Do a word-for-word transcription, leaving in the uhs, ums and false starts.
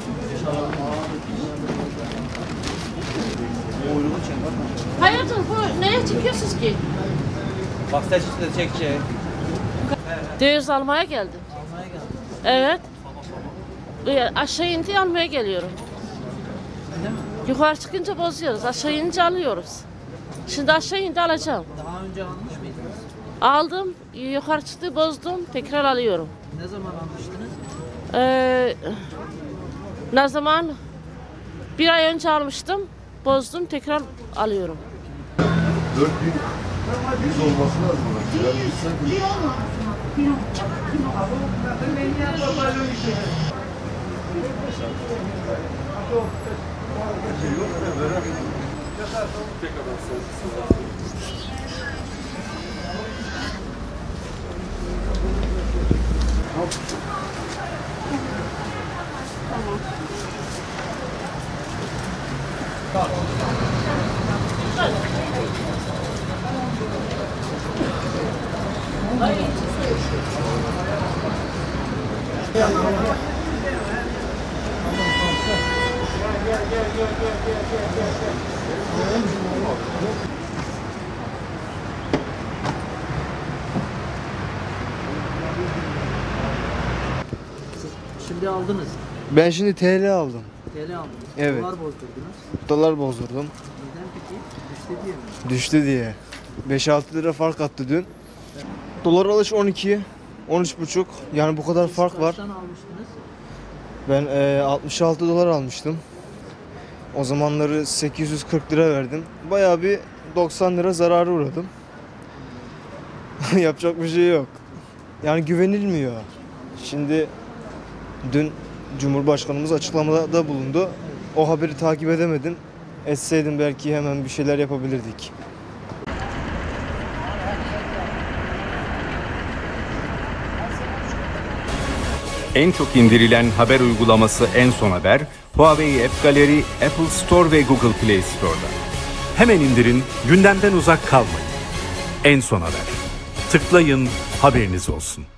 Hayırdır bu neye çekiyorsunuz ki? Bak seçti çekecek. Döviz almaya geldim. Almaya geldim. Evet. Ee, Aşağı indi almaya geliyorum. Öyle mi? Yukarı çıkınca bozuyoruz. Aşağı inince alıyoruz. Şimdi aşağı indi alacağım. Daha önce almış mıydınız? Aldım. Yukarı çıktı bozdum. Tekrar alıyorum. Ne zaman almıştınız? Ee, ne zaman? Bir ay önce almıştım. Bozdum. Tekrar alıyorum. dört bin yüz olması lazım. Yani Bir olmaz. Bir Şimdi aldınız. Ben şimdi T L aldım. T L aldınız. Evet. Dolar bozdurdunuz. Dolar bozdurdum. Neden peki? Düştü diye mi? Düştü diye. beş altı lira fark attı dün. Dolar alış on iki, on üç buçuk. Yani bu kadar fark var. Kaçtan almıştınız? Ben e, altmış altı dolar almıştım. O zamanları sekiz yüz kırk lira verdim. Bayağı bir doksan lira zararı uğradım. Yapacak bir şey yok. Yani güvenilmiyor. Şimdi dün Cumhurbaşkanımız açıklamada bulundu. O haberi takip edemedim. Etseydim belki hemen bir şeyler yapabilirdik. En çok indirilen haber uygulaması En Son Haber, Huawei App Gallery, Apple Store ve Google Play Store'da. Hemen indirin, gündemden uzak kalmayın. En Son Haber. Tıklayın, haberiniz olsun.